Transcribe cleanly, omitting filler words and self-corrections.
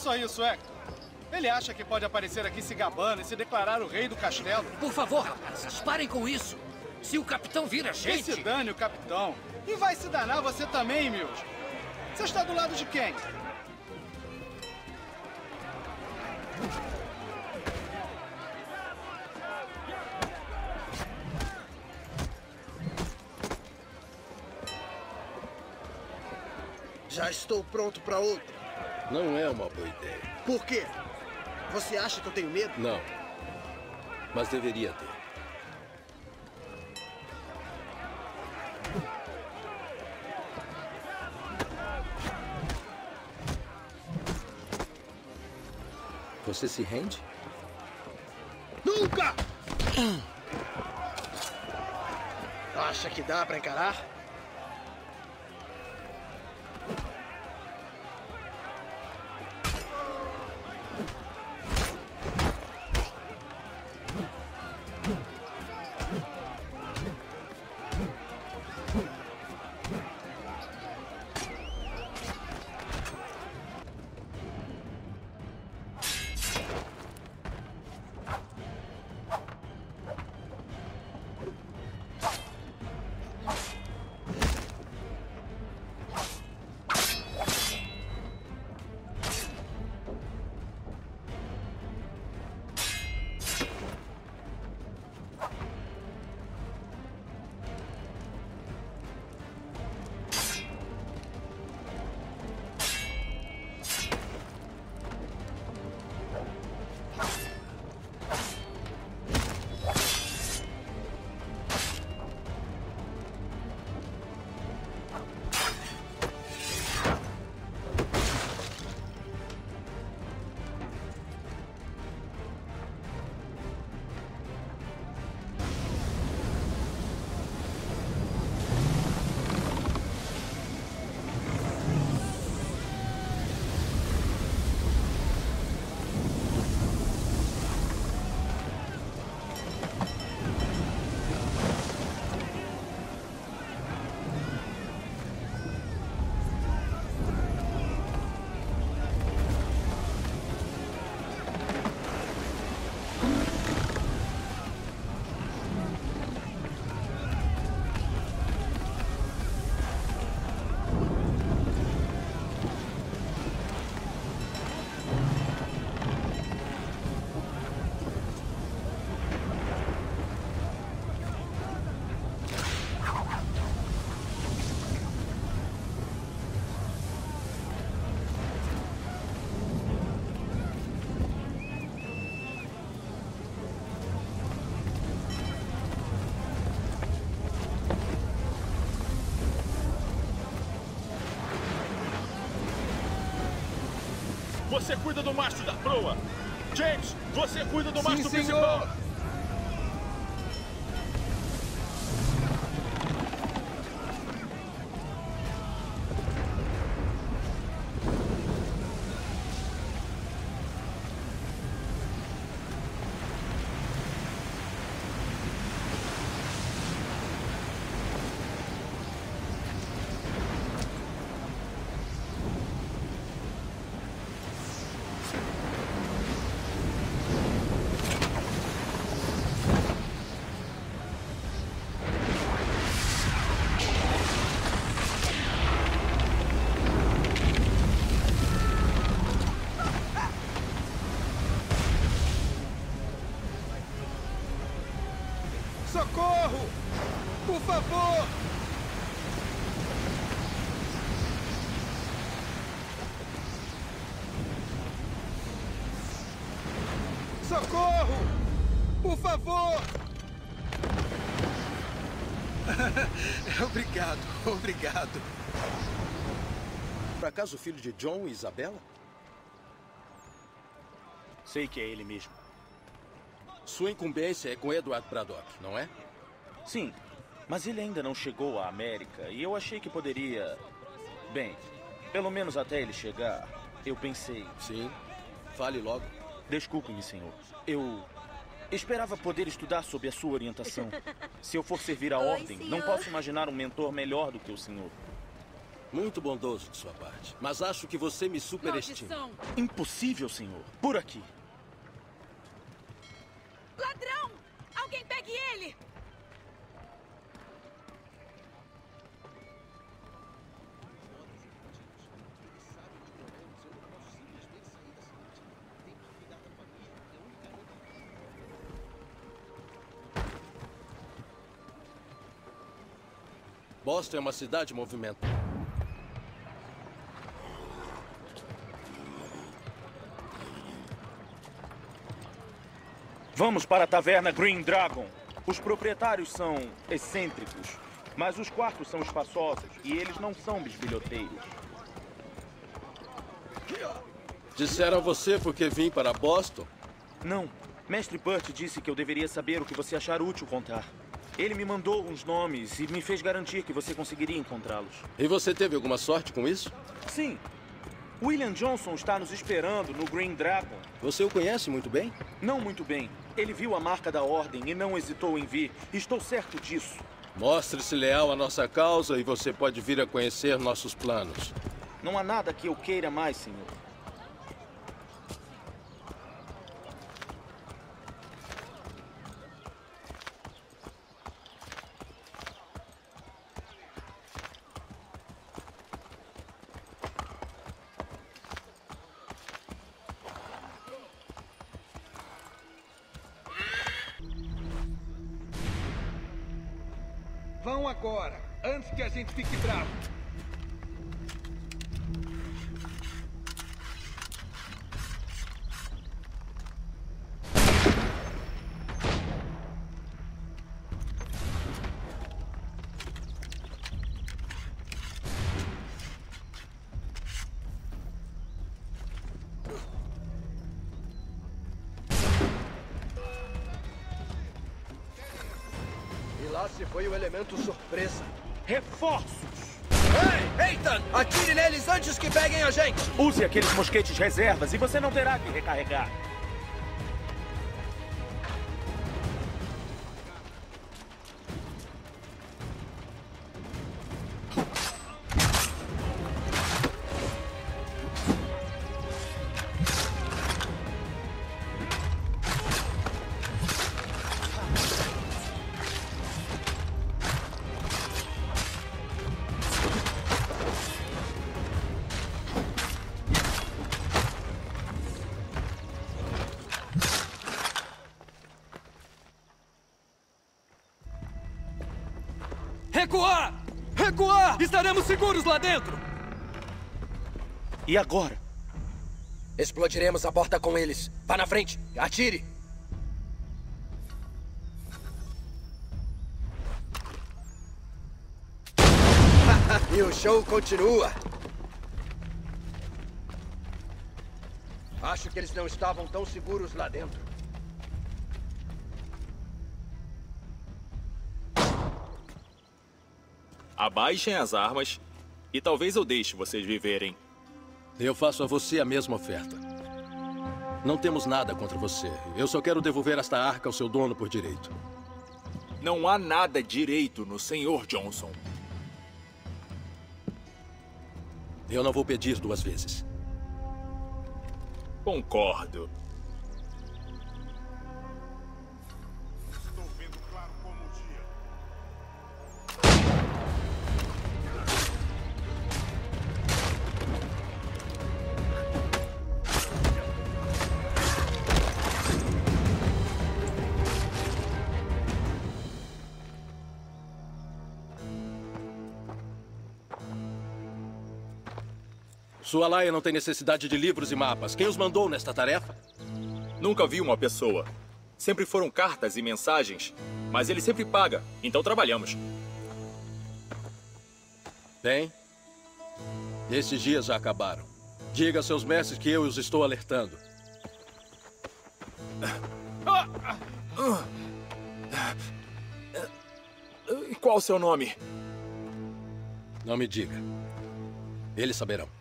só isso, Hector. Ele acha que pode aparecer aqui se gabando e se declarar o rei do castelo. Por favor, rapazes, parem com isso. Se o capitão vir a gente... Que se dane o capitão. E vai se danar você também, Mills. Você está do lado de quem? Já estou pronto para outra. Não é uma boa ideia. Por quê? Você acha que eu tenho medo? Não. Mas deveria ter. Você se rende? Nunca! Acha que dá para encarar? Você cuida do mastro da proa. James, você cuida do mastro principal. Socorro! Por favor! Socorro! Por favor! Obrigado, obrigado. Por acaso o filho de John e Isabella? Sei que é ele mesmo. Sua incumbência é com Edward Braddock, não é? Sim, mas ele ainda não chegou à América e eu achei que poderia... Bem, pelo menos até ele chegar, eu pensei... Sim, fale logo. Desculpe-me, senhor. Eu esperava poder estudar sob a sua orientação. Se eu for servir a ordem, não posso imaginar um mentor melhor do que o senhor. Muito bondoso de sua parte. Mas acho que você me superestima. Maldição! Impossível, senhor. Por aqui. Ladrão! Alguém pegue ele! Boston é uma cidade movimentada. Vamos para a taverna Green Dragon. Os proprietários são excêntricos, mas os quartos são espaçosos e eles não são bisbilhoteiros. Disseram a você porque vim para Boston? Não. Mestre Burt disse que eu deveria saber o que você achar útil contar. Ele me mandou uns nomes e me fez garantir que você conseguiria encontrá-los. E você teve alguma sorte com isso? Sim. William Johnson está nos esperando no Green Dragon. Você o conhece muito bem? Não muito bem. Ele viu a marca da ordem e não hesitou em vir. Estou certo disso. Mostre-se leal à nossa causa e você pode vir a conhecer nossos planos. Não há nada que eu queira mais, senhor. Vão agora, antes que a gente fique bravo. Lá se foi o elemento surpresa. Reforços! Ei, Ethan! Atire neles antes que peguem a gente! Use aqueles mosquetes reservas e você não terá que recarregar. Recuar! Recuar! Estaremos seguros lá dentro! E agora? Explodiremos a porta com eles. Vá na frente, atire! E o show continua. Acho que eles não estavam tão seguros lá dentro. Abaixem as armas e talvez eu deixe vocês viverem. Eu faço a você a mesma oferta. Não temos nada contra você. Eu só quero devolver esta arca ao seu dono por direito. Não há nada direito no Sr. Johnson. Eu não vou pedir duas vezes. Concordo. Estou vendo claro como o dia. Sua laia não tem necessidade de livros e mapas. Quem os mandou nesta tarefa? Nunca vi uma pessoa. Sempre foram cartas e mensagens. Mas ele sempre paga, então trabalhamos. Bem, esses dias já acabaram. Diga a seus mestres que eu os estou alertando. Qual o seu nome? Não me diga. Eles saberão.